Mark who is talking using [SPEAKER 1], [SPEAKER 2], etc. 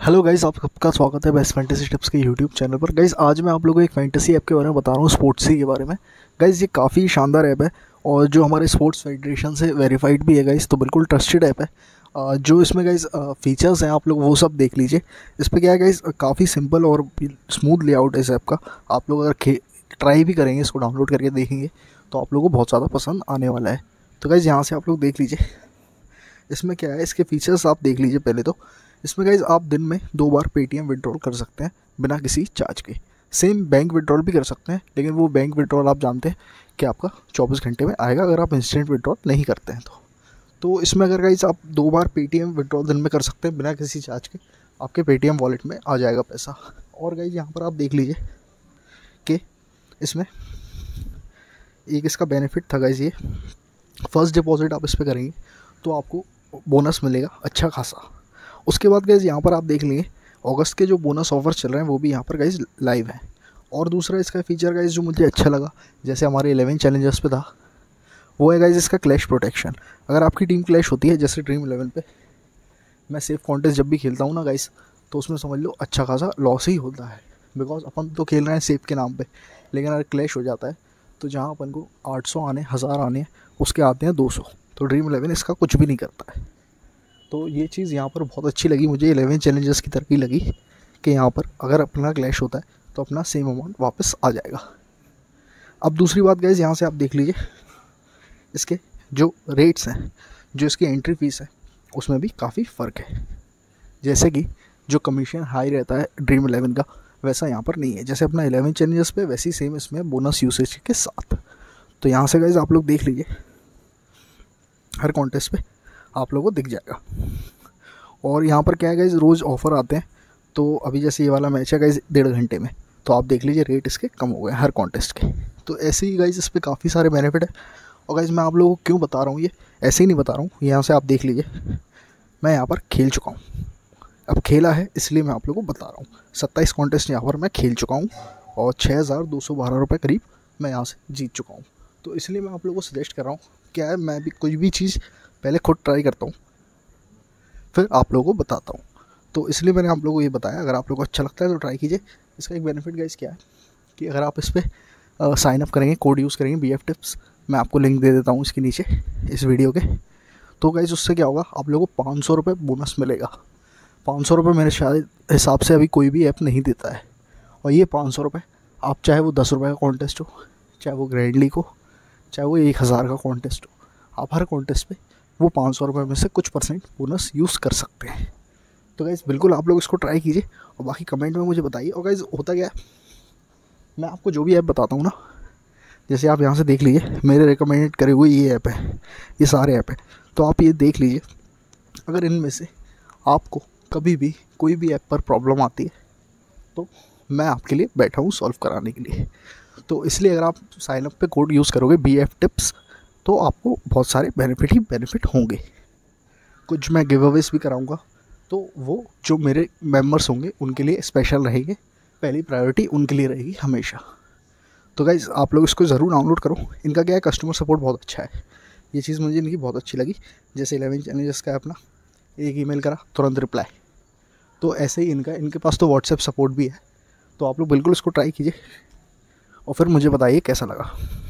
[SPEAKER 1] Hello guys, आप सबका स्वागत है बेस्ट फैंटेसी टिप्स के यूट्यूब चैनल पर। गाइस आज मैं आप लोगों को एक फैंटेसी ऐप के बारे में बता रहा हूँ, स्पोर्ट्सी के बारे में। गाइस ये काफ़ी शानदार ऐप है और जो हमारे स्पोर्ट्स फेडरेशन से वेरीफाइड भी है गाइस, तो बिल्कुल ट्रस्टेड ऐप है। जो इसमें गाइस फीचर्स हैं आप लोग वो सब देख लीजिए। इस पर क्या है गाइस, काफ़ी सिंपल और स्मूथ लेआउट है इस ऐप का। आप लोग अगर ट्राई भी करेंगे, इसको डाउनलोड करके देखेंगे तो आप लोगों को बहुत ज़्यादा पसंद आने वाला है। तो गाइस यहाँ से आप लोग देख लीजिए इसमें क्या है, इसके फीचर्स आप देख लीजिए। पहले तो इसमें गाइज आप दिन में 2 बार पेटीएम विड्रॉल कर सकते हैं बिना किसी चार्ज के। सेम बैंक विड्रॉल भी कर सकते हैं, लेकिन वो बैंक विड्रॉल आप जानते हैं कि आपका 24 घंटे में आएगा अगर आप इंस्टेंट विड्रॉल नहीं करते हैं तो इसमें अगर गाइज आप 2 बार पेटीएम विड्रॉल दिन में कर सकते हैं बिना किसी चार्ज के, आपके पेटीएम वॉलेट में आ जाएगा पैसा। और गाइज यहाँ पर आप देख लीजिए कि इसमें एक इसका बेनिफिट था गाइज, ये फर्स्ट डिपॉजिट आप इस पर करेंगे तो आपको बोनस मिलेगा अच्छा खासा। उसके बाद गाइज यहाँ पर आप देख लेंगे अगस्त के जो बोनस ऑफर चल रहे हैं वो भी यहाँ पर गाइज लाइव है। और दूसरा इसका फीचर गाइज जो मुझे अच्छा लगा, जैसे हमारे 11 चैलेंजर्स पे था, वो है गाइज इसका क्लैश प्रोटेक्शन। अगर आपकी टीम क्लैश होती है, जैसे ड्रीम 11 पे मैं सेफ कॉन्टेस्ट जब भी खेलता हूँ ना गाइज, तो उसमें समझ लो अच्छा खासा लॉस ही होता है। बिकॉज अपन तो खेल रहे हैं सेफ के नाम पर, लेकिन अगर क्लैश हो जाता है तो जहाँ अपन को 800 आने 1000 आने उसके आते हैं 200, तो ड्रीम 11 इसका कुछ भी नहीं करता है। तो ये चीज़ यहाँ पर बहुत अच्छी लगी मुझे, 11 चैलेंजर्स की तरह ही लगी कि यहाँ पर अगर अपना क्लैश होता है तो अपना सेम अमाउंट वापस आ जाएगा। अब दूसरी बात गाइस, यहाँ से आप देख लीजिए इसके जो रेट्स हैं, जो इसकी एंट्री फीस है उसमें भी काफ़ी फ़र्क है। जैसे कि जो कमीशन हाई रहता है ड्रीम 11 का, वैसा यहाँ पर नहीं है। जैसे अपना 11 चैलेंजर्स पे वैसी सेम इसमें बोनस यूसेज के साथ। तो यहाँ से गाइस आप लोग देख लीजिए, हर कॉन्टेस्ट पे आप लोगों को दिख जाएगा। और यहाँ पर क्या है गाइज, रोज़ ऑफ़र आते हैं। तो अभी जैसे ये वाला मैच है गाइज 1.5 घंटे में, तो आप देख लीजिए रेट इसके कम हो गए हर कॉन्टेस्ट के। तो ऐसे ही गाइज इस पर काफ़ी सारे बेनिफिट है। और गाइज मैं आप लोगों को क्यों बता रहा हूँ, ये ऐसे ही नहीं बता रहा हूँ, यहाँ से आप देख लीजिए मैं यहाँ पर खेल चुका हूँ। अब खेला है इसलिए मैं आप लोगों को बता रहा हूँ। 27 कॉन्टेस्ट यहाँ पर मैं खेल चुका हूँ और 6212 रुपये करीब मैं यहाँ से जीत चुका हूँ। तो इसलिए मैं आप लोगों को सजेस्ट कर रहा हूँ, क्या है, मैं भी कोई भी चीज़ पहले खुद ट्राई करता हूँ फिर आप लोगों को बताता हूँ। तो इसलिए मैंने आप लोगों को ये बताया, अगर आप लोगों को अच्छा लगता है तो ट्राई कीजिए। इसका एक बेनिफिट गाइस क्या है कि अगर आप इस पर साइन अप करेंगे, कोड यूज़ करेंगे BF टिप्स, मैं आपको लिंक दे देता हूँ इसके नीचे इस वीडियो के। तो गाइस उससे क्या होगा, आप लोगों को 500 रुपये बोनस मिलेगा। 500 रुपये मेरे शायद हिसाब से अभी कोई भी ऐप नहीं देता है। और ये 500 रुपये आप चाहे वो 10 रुपये का कॉन्टेस्ट हो, चाहे वो ग्रैंड लीग हो, चाहे वो 1000 का कॉन्टेस्ट हो, आप हर कॉन्टेस्ट पे वो 500 रुपये में से कुछ % बोनस यूज़ कर सकते हैं। तो गाइज़ बिल्कुल आप लोग इसको ट्राई कीजिए और बाकी कमेंट में मुझे बताइए। और गाइज़ होता क्या है, मैं आपको जो भी ऐप बताता हूँ ना, जैसे आप यहाँ से देख लीजिए मेरे रिकमेंडेड करे हुए ये ऐप है, ये सारे ऐप हैं, तो आप ये देख लीजिए। अगर इनमें से आपको कभी भी कोई भी ऐप पर प्रॉब्लम आती है तो मैं आपके लिए बैठा हूँ सॉल्व कराने के लिए। तो इसलिए अगर आप साइनअप पे कोड यूज़ करोगे BF टिप्स, तो आपको बहुत सारे बेनिफिट ही बेनिफिट होंगे। कुछ मैं गिव अवेज भी कराऊंगा, तो वो जो मेरे मेंबर्स होंगे उनके लिए स्पेशल रहेंगे, पहली प्रायोरिटी उनके लिए रहेगी हमेशा। तो गाइज़ आप लोग इसको ज़रूर डाउनलोड करो। इनका क्या है, कस्टमर सपोर्ट बहुत अच्छा है, ये चीज़ मुझे इनकी बहुत अच्छी लगी। जैसे 11 चैलेंजर्स का अपना एक ईमेल करा तुरंत रिप्लाई, तो ऐसे ही इनके पास तो व्हाट्सएप सपोर्ट भी है। तो आप लोग बिल्कुल इसको ट्राई कीजिए और फिर मुझे बताइए कैसा लगा।